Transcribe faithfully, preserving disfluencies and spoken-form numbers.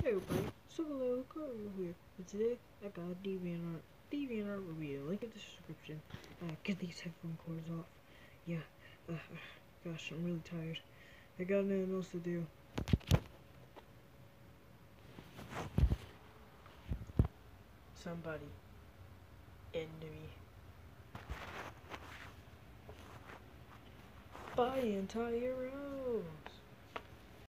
Hey everybody, so hello, Carl here, and today I got a deviantart, deviantart review, link in the description. Uh, get these headphone cords off. Yeah, uh, gosh, I'm really tired. I got nothing else to do. Somebody, end me. Buy entire row.